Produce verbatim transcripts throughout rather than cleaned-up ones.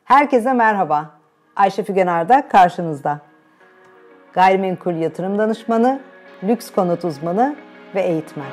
Herkese merhaba. Ayşe Fügen Arda karşınızda. Gayrimenkul yatırım danışmanı, lüks konut uzmanı ve eğitmen.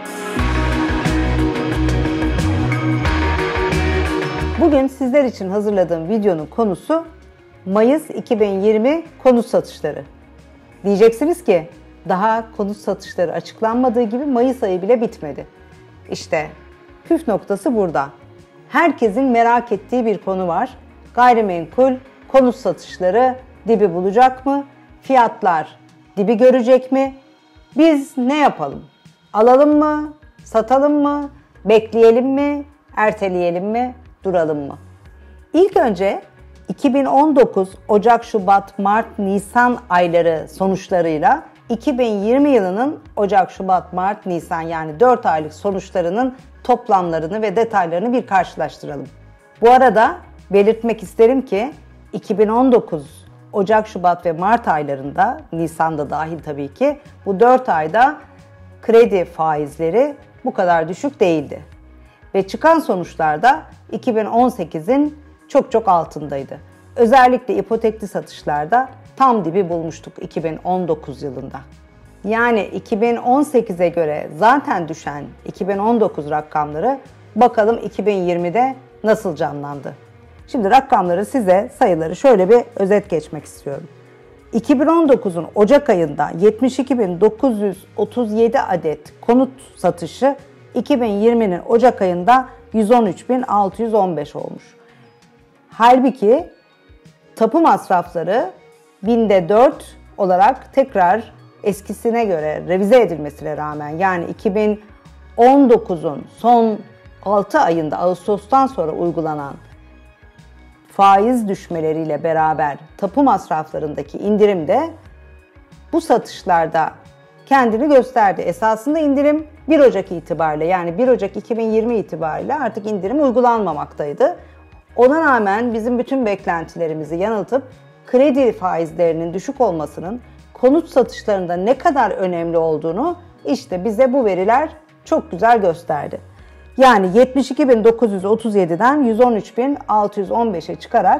Bugün sizler için hazırladığım videonun konusu Mayıs iki bin yirmi konut satışları. Diyeceksiniz ki daha konut satışları açıklanmadığı gibi Mayıs ayı bile bitmedi. İşte püf noktası burada. Herkesin merak ettiği bir konu var. Gayrimenkul konut satışları dibi bulacak mı? Fiyatlar dibi görecek mi? Biz ne yapalım? Alalım mı? Satalım mı? Bekleyelim mi? Erteleyelim mi? Duralım mı? İlk önce iki bin on dokuz Ocak, Şubat, Mart, Nisan ayları sonuçlarıyla iki bin yirmi yılının Ocak, Şubat, Mart, Nisan yani dört aylık sonuçlarının toplamlarını ve detaylarını bir karşılaştıralım. Bu arada belirtmek isterim ki iki bin on dokuz Ocak, Şubat ve Mart aylarında, Nisan'da dahil tabii ki, bu dört ayda kredi faizleri bu kadar düşük değildi. Ve çıkan sonuçlarda iki bin on sekizin çok çok altındaydı. Özellikle ipotekli satışlarda tam dibi bulmuştuk iki bin on dokuz yılında. Yani iki bin on sekize göre zaten düşen iki bin on dokuz rakamları bakalım iki bin yirmide nasıl canlandı? Şimdi rakamları size, sayıları şöyle bir özet geçmek istiyorum. iki bin on dokuzun Ocak ayında yetmiş iki bin dokuz yüz otuz yedi adet konut satışı iki bin yirminin Ocak ayında yüz on üç bin altı yüz on beş olmuş. Halbuki tapu masrafları binde dört olarak tekrar eskisine göre revize edilmesine rağmen, yani iki bin on dokuzun son altı ayında Ağustos'tan sonra uygulanan faiz düşmeleriyle beraber tapu masraflarındaki indirim de bu satışlarda kendini gösterdi. Esasında indirim bir Ocak itibariyle, yani bir Ocak iki bin yirmi itibariyle artık indirim uygulanmamaktaydı. Ona rağmen bizim bütün beklentilerimizi yanıltıp kredi faizlerinin düşük olmasının konut satışlarında ne kadar önemli olduğunu işte bize bu veriler çok güzel gösterdi. Yani yetmiş iki bin dokuz yüz otuz yediden yüz on üç bin altı yüz on beşe çıkarak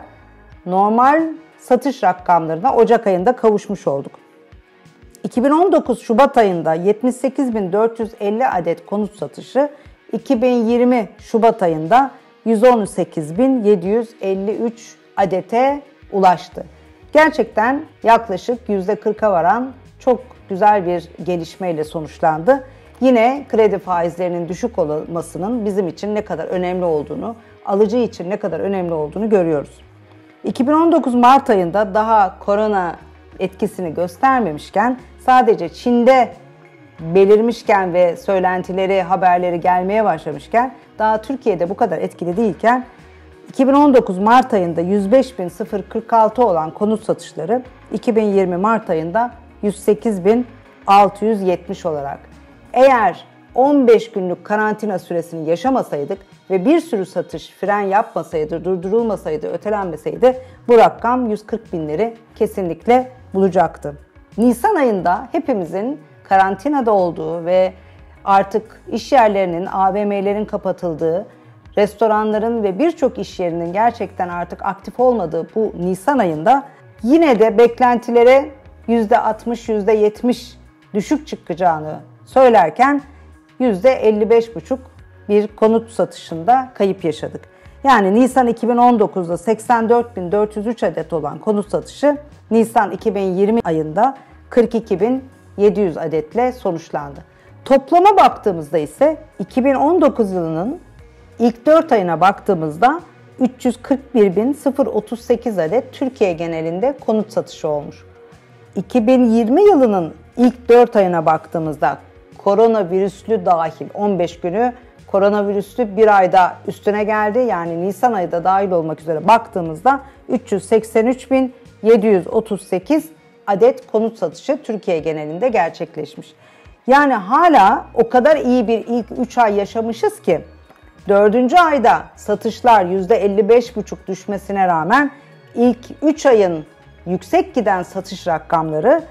normal satış rakamlarına Ocak ayında kavuşmuş olduk. iki bin on dokuz Şubat ayında yetmiş sekiz bin dört yüz elli adet konut satışı, iki bin yirmi Şubat ayında yüz on sekiz bin yedi yüz elli üç adete ulaştı. Gerçekten yaklaşık yüzde kırka varan çok güzel bir gelişmeyle sonuçlandı. Yine kredi faizlerinin düşük olmasının bizim için ne kadar önemli olduğunu, alıcı için ne kadar önemli olduğunu görüyoruz. iki bin on dokuz Mart ayında daha korona etkisini göstermemişken, sadece Çin'de belirmişken ve söylentileri, haberleri gelmeye başlamışken, daha Türkiye'de bu kadar etkili değilken, iki bin on dokuz Mart ayında yüz beş bin kırk altı olan konut satışları iki bin yirmi Mart ayında yüz sekiz bin altı yüz yetmiş olarak. Eğer on beş günlük karantina süresini yaşamasaydık ve bir sürü satış fren yapmasaydı, durdurulmasaydı, ötelenmeseydi bu rakam yüz kırk binleri kesinlikle bulacaktı. Nisan ayında hepimizin karantinada olduğu ve artık iş yerlerinin, A V M'lerin kapatıldığı, restoranların ve birçok iş yerinin gerçekten artık aktif olmadığı bu Nisan ayında yine de beklentilere yüzde altmış yüzde yetmiş düşük çıkacağını söylerken yüzde elli beş buçuk bir konut satışında kayıp yaşadık. Yani Nisan iki bin on dokuzda seksen dört bin dört yüz üç adet olan konut satışı Nisan iki bin yirmi ayında kırk iki bin yedi yüz adetle sonuçlandı. Toplama baktığımızda ise iki bin on dokuz yılının ilk dört ayına baktığımızda üç yüz kırk bir bin otuz sekiz adet Türkiye genelinde konut satışı olmuş. iki bin yirmi yılının ilk dört ayına baktığımızda koronavirüslü dahil on beş günü koronavirüslü bir ayda üstüne geldi. Yani Nisan ayı da dahil olmak üzere baktığımızda üç yüz seksen üç bin yedi yüz otuz sekiz adet konut satışı Türkiye genelinde gerçekleşmiş. Yani hala o kadar iyi bir ilk üç ay yaşamışız ki dördüncü ayda satışlar yüzde elli beş buçuk düşmesine rağmen ilk üç ayın yüksek giden satış rakamları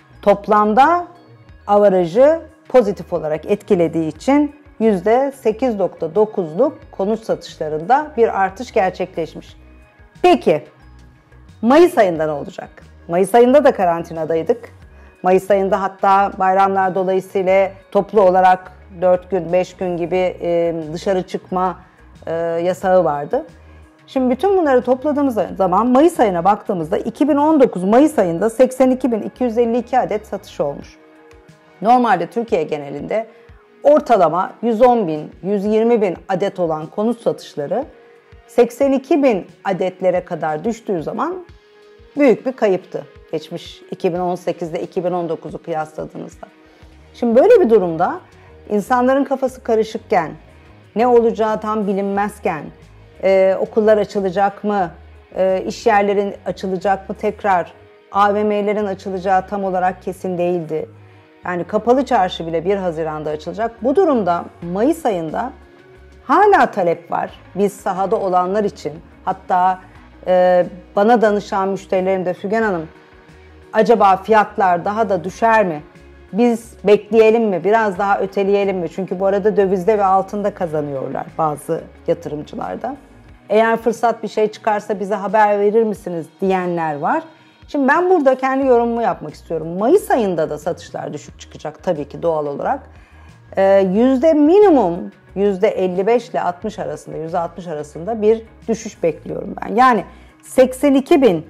toplamda avarajı pozitif olarak etkilediği için yüzde sekiz nokta dokuzluk konut satışlarında bir artış gerçekleşmiş. Peki Mayıs ayında ne olacak? Mayıs ayında da karantinadaydık. Mayıs ayında hatta bayramlar dolayısıyla toplu olarak dört gün, beş gün gibi dışarı çıkma yasağı vardı. Şimdi bütün bunları topladığımız zaman Mayıs ayına baktığımızda iki bin on dokuz Mayıs ayında seksen iki bin iki yüz elli iki adet satış olmuş. Normalde Türkiye genelinde ortalama yüz on bin, yüz yirmi bin adet olan konut satışları seksen iki bin adetlere kadar düştüğü zaman büyük bir kayıptı. Geçmiş iki bin on sekizde iki bin on dokuzu kıyasladığınızda. Şimdi böyle bir durumda insanların kafası karışıkken, ne olacağı tam bilinmezken, Ee, okullar açılacak mı, ee, iş yerlerin açılacak mı tekrar, A V M'lerin açılacağı tam olarak kesin değildi. Yani kapalı çarşı bile bir Haziran'da açılacak. Bu durumda Mayıs ayında hala talep var biz sahada olanlar için. Hatta e, bana danışan müşterilerim de Fügen Hanım, acaba fiyatlar daha da düşer mi? Biz bekleyelim mi, biraz daha öteleyelim mi? Çünkü bu arada dövizde ve altında kazanıyorlar bazı yatırımcılarda. Eğer fırsat bir şey çıkarsa bize haber verir misiniz diyenler var. Şimdi ben burada kendi yorumumu yapmak istiyorum. Mayıs ayında da satışlar düşük çıkacak tabii ki doğal olarak. Ee, yüzde minimum yüzde elli beş ile altmış arasında, yüzde altmış arasında bir düşüş bekliyorum ben. Yani seksen iki bin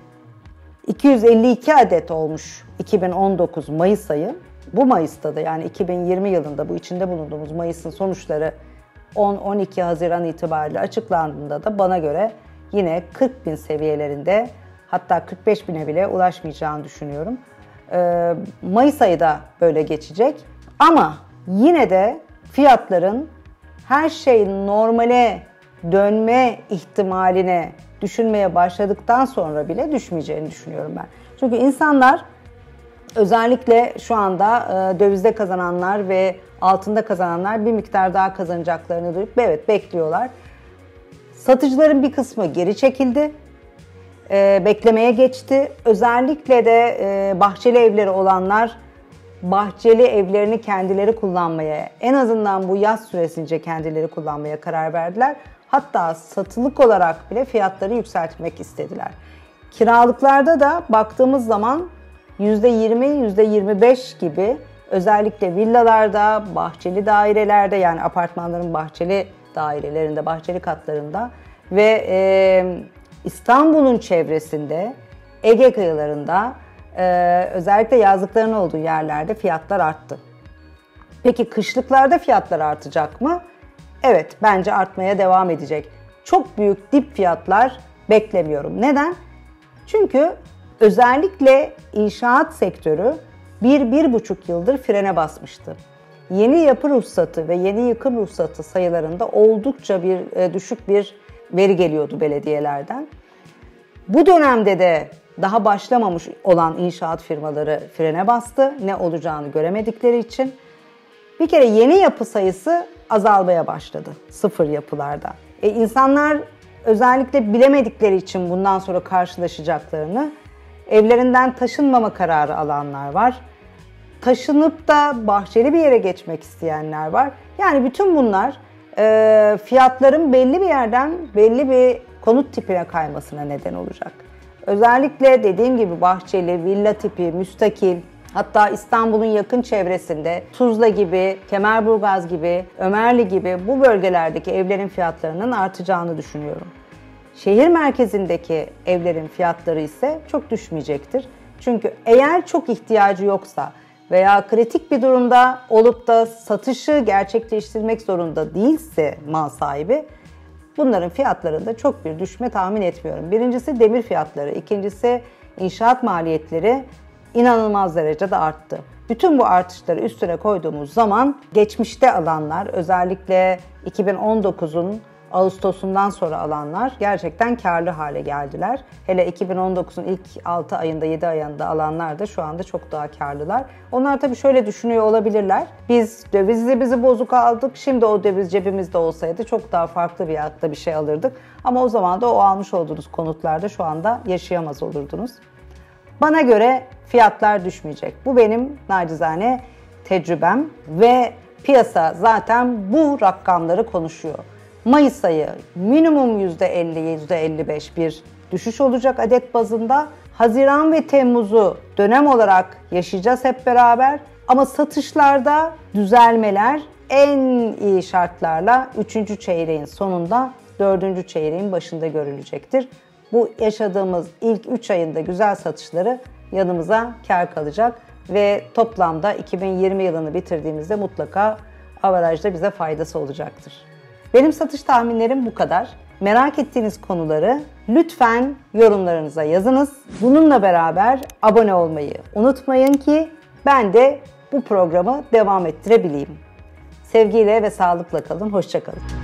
iki yüz elli iki adet olmuş iki bin on dokuz Mayıs ayı. Bu Mayıs'ta da yani iki bin yirmi yılında bu içinde bulunduğumuz Mayıs'ın sonuçları on on iki Haziran itibariyle açıklandığında da bana göre yine kırk bin seviyelerinde, hatta kırk beş bine bile ulaşmayacağını düşünüyorum. Ee, Mayıs ayı da böyle geçecek ama yine de fiyatların her şey normale dönme ihtimaline düşünmeye başladıktan sonra bile düşmeyeceğini düşünüyorum ben. Çünkü insanlar özellikle şu anda e, dövizde kazananlar ve altında kazananlar bir miktar daha kazanacaklarını duyup evet bekliyorlar. Satıcıların bir kısmı geri çekildi, e, beklemeye geçti. Özellikle de e, bahçeli evleri olanlar bahçeli evlerini kendileri kullanmaya, en azından bu yaz süresince kendileri kullanmaya karar verdiler. Hatta satılık olarak bile fiyatları yükseltmek istediler. Kiralıklarda da baktığımız zaman yüzde yirmi, yüzde yirmi beş gibi özellikle villalarda, bahçeli dairelerde, yani apartmanların bahçeli dairelerinde, bahçeli katlarında ve e, İstanbul'un çevresinde, Ege kıyılarında e, özellikle yazlıkların olduğu yerlerde fiyatlar arttı. Peki kışlıklarda fiyatlar artacak mı? Evet, bence artmaya devam edecek. Çok büyük dip fiyatlar beklemiyorum. Neden? Çünkü özellikle inşaat sektörü bir, bir buçuk yıldır frene basmıştı. Yeni yapı ruhsatı ve yeni yıkım ruhsatı sayılarında oldukça bir e, düşük bir veri geliyordu belediyelerden. Bu dönemde de daha başlamamış olan inşaat firmaları frene bastı. Ne olacağını göremedikleri için. Bir kere yeni yapı sayısı azalmaya başladı sıfır yapılarda. E, insanlar özellikle bilemedikleri için bundan sonra karşılaşacaklarını, evlerinden taşınmama kararı alanlar var. Taşınıp da bahçeli bir yere geçmek isteyenler var. Yani bütün bunlar e, fiyatların belli bir yerden belli bir konut tipine kaymasına neden olacak. Özellikle dediğim gibi bahçeli, villa tipi, müstakil, hatta İstanbul'un yakın çevresinde Tuzla gibi, Kemerburgaz gibi, Ömerli gibi bu bölgelerdeki evlerin fiyatlarının artacağını düşünüyorum. Şehir merkezindeki evlerin fiyatları ise çok düşmeyecektir. Çünkü eğer çok ihtiyacı yoksa veya kritik bir durumda olup da satışı gerçekleştirmek zorunda değilse mal sahibi, bunların fiyatlarında çok bir düşme tahmin etmiyorum. Birincisi demir fiyatları, ikincisi inşaat maliyetleri inanılmaz derecede arttı. Bütün bu artışları üstüne koyduğumuz zaman geçmişte alanlar, özellikle iki bin on dokuzun Ağustos'undan sonra alanlar gerçekten karlı hale geldiler. Hele iki bin on dokuzun ilk altı ayında, yedi ayında alanlar da şu anda çok daha karlılar. Onlar tabii şöyle düşünüyor olabilirler. Biz dövizle bizi bozuk aldık. Şimdi o döviz cebimizde olsaydı çok daha farklı bir hayatta bir şey alırdık. Ama o zaman da o almış olduğunuz konutlarda şu anda yaşayamaz olurdunuz. Bana göre fiyatlar düşmeyecek. Bu benim nacizane tecrübem ve piyasa zaten bu rakamları konuşuyor. Mayıs ayı minimum yüzde elli yüzde elli beş bir düşüş olacak adet bazında. Haziran ve Temmuz'u dönem olarak yaşayacağız hep beraber. Ama satışlarda düzelmeler en iyi şartlarla üçüncü çeyreğin sonunda, dördüncü çeyreğin başında görülecektir. Bu yaşadığımız ilk üç ayında güzel satışları yanımıza kâr kalacak ve toplamda iki bin yirmi yılını bitirdiğimizde mutlaka averajda bize faydası olacaktır. Benim satış tahminlerim bu kadar. Merak ettiğiniz konuları lütfen yorumlarınıza yazınız. Bununla beraber abone olmayı unutmayın ki ben de bu programı devam ettirebileyim. Sevgiyle ve sağlıkla kalın, hoşça kalın.